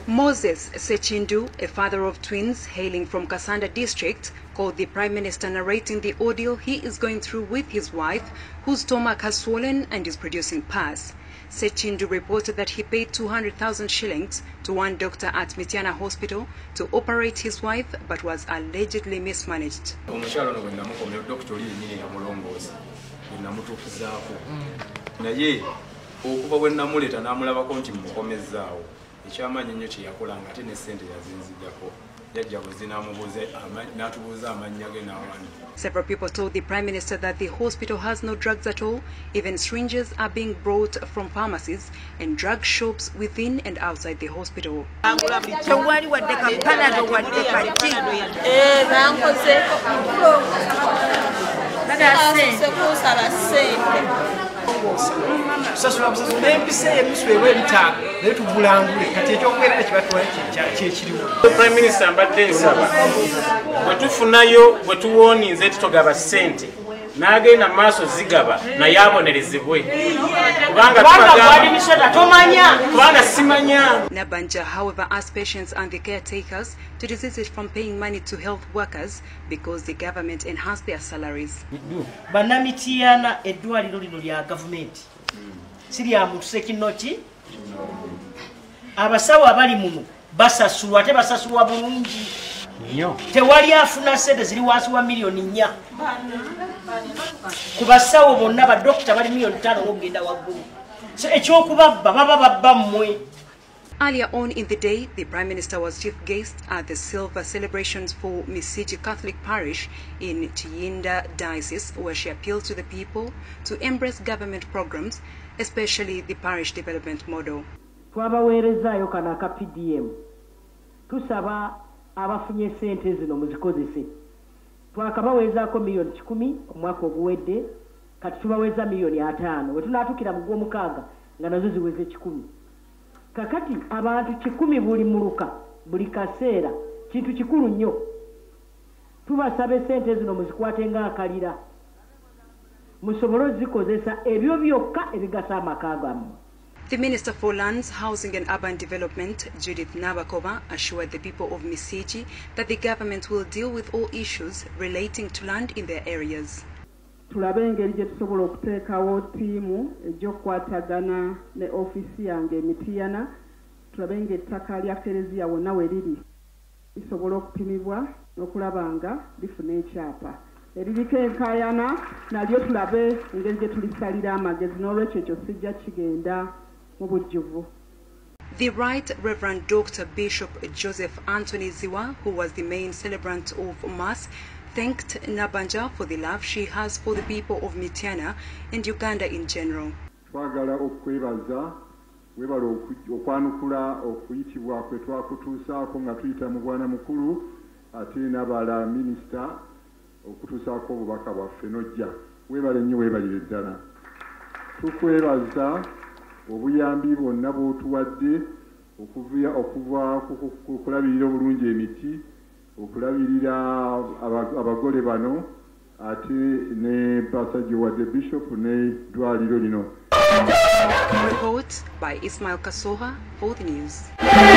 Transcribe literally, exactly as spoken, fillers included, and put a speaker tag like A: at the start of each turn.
A: Moses Sechindu, a father of twins hailing from Kasanda district, called the Prime Minister narrating the ordeal he is going through with his wife, whose stomach has swollen and is producing pus. Sechindu reported that he paid two hundred thousand shillings to one doctor at Mityana Hospital to operate his wife, but was allegedly mismanaged.
B: Ekyamanyi nnyo kye yakola ng'ate ne ssente yazinzijjako yajja buzinamubuze n'atubuuza amannya ge n'awandi.
A: Several people told the Prime Minister that the hospital has no drugs at all. Even syringes are being brought from pharmacies and drug shops within and outside the hospital.
C: Prime Minister ambadde nsaba bwe tufunayo bwe tuwonize tutogaba ssente n'agenda maaso zigaba naye abonerezebwe kubanga kubanga simanya.
A: Nabanja, however, asked patients and the caretakers to desist from paying money to health workers because the government enhanced their salaries.
D: Bannamitiana eddwaliro lino lya gavumenti si lya muntu sekinoki. Abasawo abali muno basasulwa ate basasulwa bulungi nnyo. Tewali afuna ssente ziri wansi wa miliyoni nnya. Ku basawo bonna badokita bali miliyoni ttaano n'okugenda waggulu. So ekyokubabba baba babba mmwe.
A: Earlier on in the day, the Prime Minister was chief guest at the silver celebrations for Misiji Catholic Parish in Tiyinda Diocese, where she appealed to the people to embrace government programs, especially the parish development model.
D: Twabaweerezaayo kana ka P D M. Tusaba abafunye ssente zino muzikozese. Twakabaweezaako miliyoni kikumi omwaka oguwedde, kati tubaweeza miliyoni ataano. Bwe tunaatuukira mu gw'omukaaga nga nazo ziweze kikumi. Kakati abantu kikumi buli muluka buli kaseera kintu kikulu nnyo. Tubasaba ssente zino muzikwate ng'akalira musobole ozikozesa ebyo byokka ebigasa amaka gammwe.
A: The Minister for Lands, Housing and Urban Development, Judith Nabakova, assured the people of Misiji that the government will deal with all issues relating to land in their areas.
E: Tulabe engeri gye tusobola okuteekawo ttiimu egy'okukwatagana ne ofiisi yange Mityana. Tulabe ng'ettaka lya Kereziya wonna we liri lisobola okupimibwa n'okulaba nga lifuna ekyapa. Eririko enkaayana nalyo tulabe engeri gye tulisalira amagezi, n'olwekyo ekyo sijja kigenda mu bujjuvu.
A: The Right Reverend Doctor Bishop Joseph Anthony Ziwa, who was the main celebrant of Mass, thanked Nabanja for the love she has for the people of Mityana and Uganda in general.
F: Twagala okwebaza webala okwanukula okuyitibwa kwe twakutuusaako nga tuyita mu bwana mukulu ate n'abala minisita okutuusaako obubaka bwaffe nojja. Webale nnyo webalire ddala. Tukwebaza obuyambi bwonna bw'otuwadde okuva ku kulabirira obulungi emiti, okulabirira abagole bano ate ne Pastor wadde Bishop ne dwaliro lino.
A: Report by Ismail Kasoha for the news.